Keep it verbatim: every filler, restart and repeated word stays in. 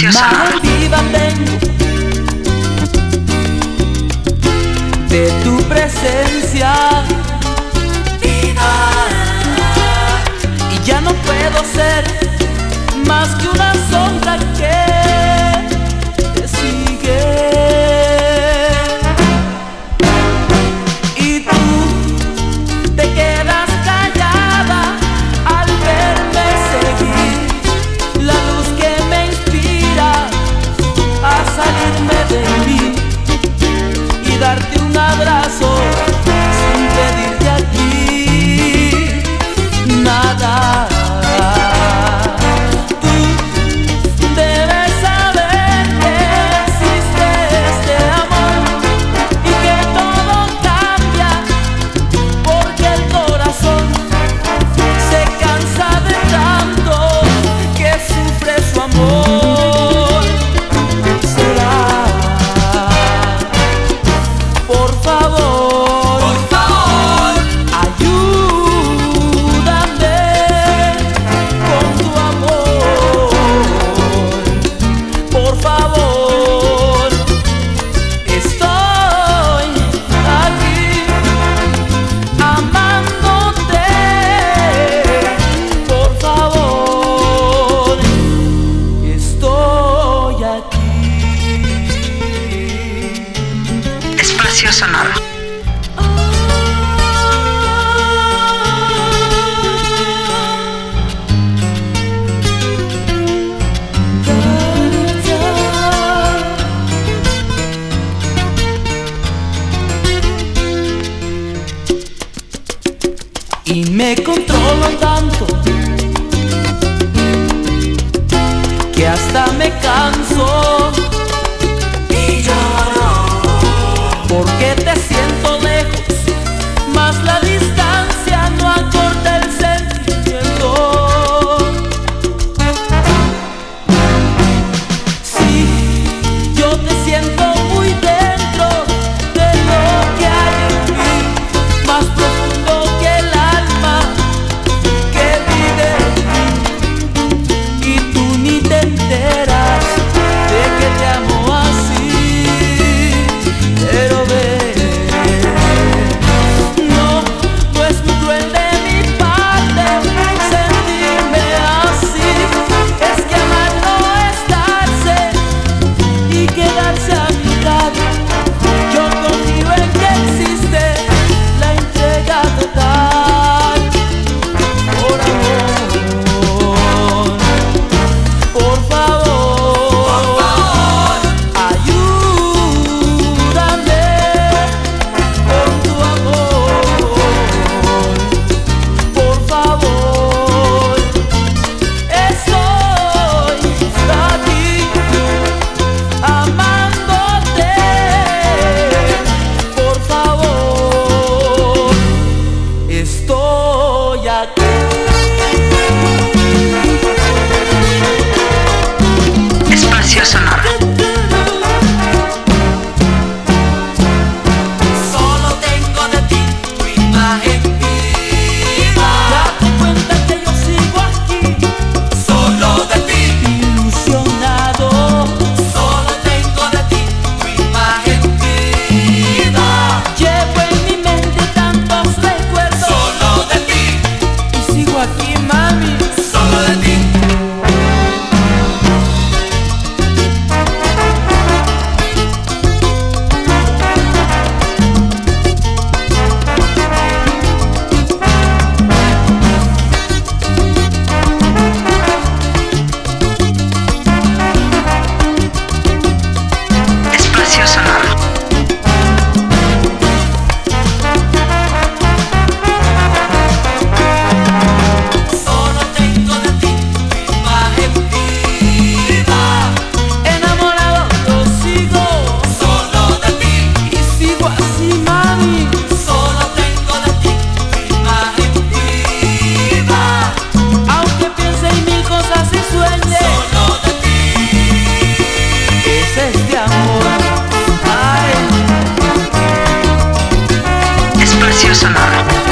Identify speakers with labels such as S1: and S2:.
S1: Espacio sonoro.
S2: Viva tengo de tu presencia, vida, y ya no puedo ser más que una sombra que te sigue. Y tú te quedas callada al verme seguir la luz que me inspira a salirme de mí y darte un abrazo sin pedirte a ti nada. Tú debes saber que existe este amor y que todo cambia, porque el corazón se cansa de tanto que sufre su amor. Será, por favor, por favor, ayúdame con tu amor. Por favor, estoy aquí amándote. Por favor, estoy aquí.
S1: Espacio sonoro.
S2: Y me controlo tanto que hasta me canso y lloro porque te siento lejos, mas la distancia no acorta el sentimiento. Sí, yo te siento muy dentro de lo que hay en mí, más profundo que el alma que vive en mí, y tú ni te enteras de que te amo así. Pero ve, no, no es muy cruel de mi parte sentirme así. Es que amar no es darse y quedarse a mi lado. Yo confío en que existe la entrega total por amor. Por favor, ayúdame con tu amor. Por favor, estoy aquí amándote. Por favor, estoy aquí.
S1: Espacio sonoro.
S2: Solo tengo de ti tu imagen viva. Date cuenta que yo sigo aquí, solo de ti, ilusionado. Solo tengo de ti tu imagen viva. Llevo en mi mente tantos recuerdos, solo de ti, y sigo aquí, mami, solo de ti.
S1: Espacio sonoro.
S2: Solo tengo de ti tu imagen viva. Enamorado yo sigo, solo de ti, y sigo así, mami. Solo tengo de ti tu imagen viva. Aunque piense en mil cosas y sueñe, solo de ti. Ese es de amor. Ay.
S1: Espacio sonoro.